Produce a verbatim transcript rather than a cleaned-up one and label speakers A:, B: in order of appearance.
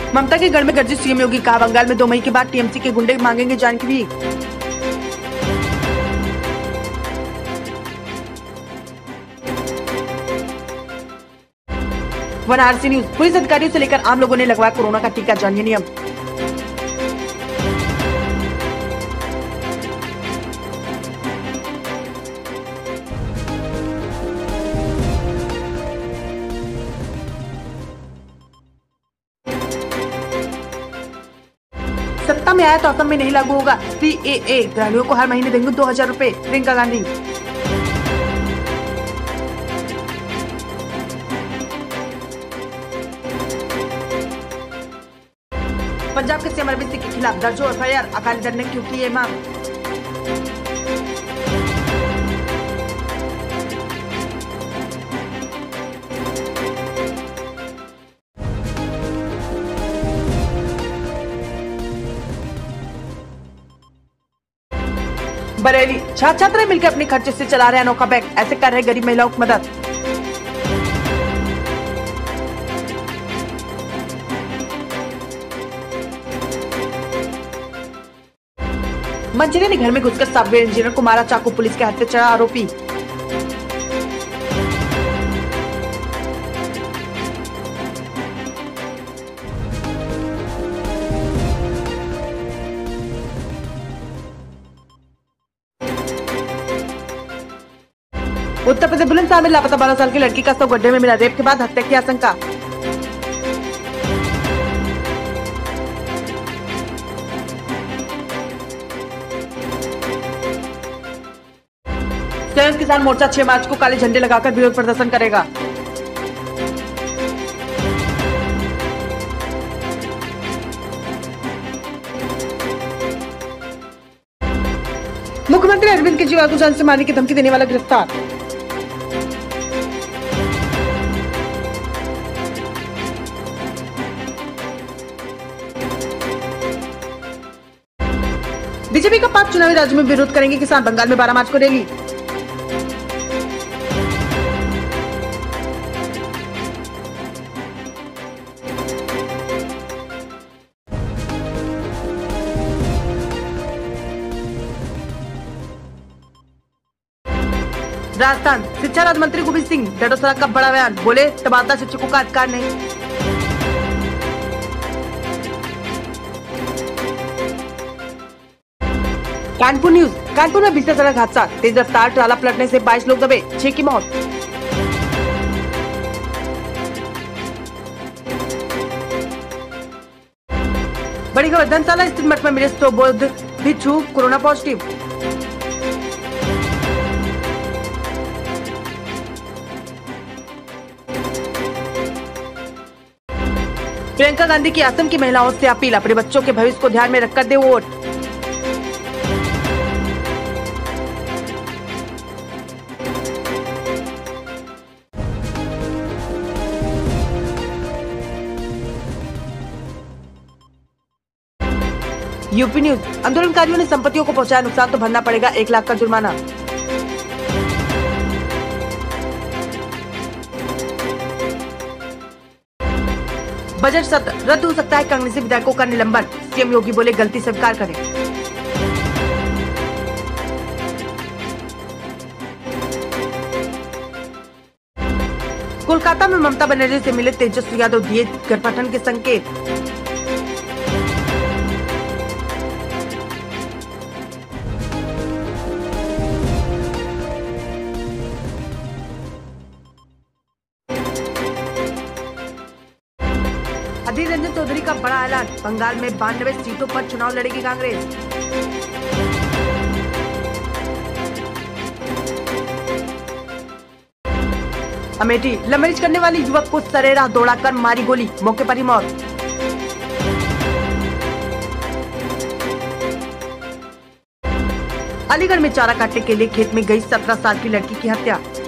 A: ममता के गढ़ में गरजे सीएम योगी, कहा बंगाल में दो मई के बाद टीएमसी के गुंडे मांगेंगे जान की भीख। वाराणसी न्यूज, पुलिस अधिकारियों से लेकर आम लोगों ने लगवाया कोरोना का टीका, जानिए नियम। सत्ता में आया तो असम में नहीं लागू होगा सीएए, ग्रामीणों को हर महीने देंगे दो हजार रूपए, प्रियंका गांधी। पंजाब के सीएम अरविंद सिंह के खिलाफ दर्ज हो F I R, Akali Dal ने क्यों की ये मांग। बरेली, छात्र छात्राएं मिलकर अपने खर्चे से चला रहे अनोखा बैंक, ऐसे कर रहे गरीब महिलाओं की मदद। मंचरे ने घर में घुसकर सॉफ्टवेयर इंजीनियर को मारा चाकू, पुलिस के हाथ पे चढ़ा आरोपी। उत्तर प्रदेश बुलंदशहर में लापता बारह साल की लड़की का शव गड्ढे में मिला, रेप के बाद हत्या की आशंका। संयुक्त किसान मोर्चा छह मार्च को काले झंडे लगाकर विरोध प्रदर्शन करेगा। मुख्यमंत्री अरविंद केजरीवाल को जान से मारने की धमकी देने वाला गिरफ्तार। बीजेपी का पाक चुनावी राज्य में विरोध करेंगे किसान, बंगाल में बारह मार्च को रैली। राजस्थान, शिक्षा राज्य मंत्री गोविंद सिंह डडोसरा का बड़ा बयान, बोले तबादला शिक्षकों का अधिकार नहीं। कानपुर न्यूज, कानपुर में भीषण सड़क हादसा, तेज रफ्तार ट्राला पलटने से बाईस लोग दबे, छह की मौत। बड़ी खबर, धर्मशाला स्थित मठ में मिले सौ बौद्ध भिक्षु कोरोना पॉजिटिव। प्रियंका गांधी की असम की महिलाओं से अपील, अपने बच्चों के भविष्य को ध्यान में रखकर दे वोट। यूपी न्यूज, आंदोलनकारियों ने संपत्तियों को पहुंचाया नुकसान तो भरना पड़ेगा एक लाख का जुर्माना। बजट सत्र रद्द हो सकता है, कांग्रेसी विधायकों का निलंबन, सीएम योगी बोले गलती स्वीकार करें। कोलकाता में ममता बनर्जी से मिले तेजस्वी यादव, दिए गठबंधन के संकेत। अधीर रंजन चौधरी का बड़ा ऐलान, बंगाल में बानवे सीटों पर चुनाव लड़ेगी कांग्रेस। अमेठी, लव मैरिज करने वाले युवक को सरेराह दौड़ाकर मारी गोली, मौके पर ही मौत। अलीगढ़ में चारा काटने के लिए खेत में गई सत्रह साल की लड़की की हत्या।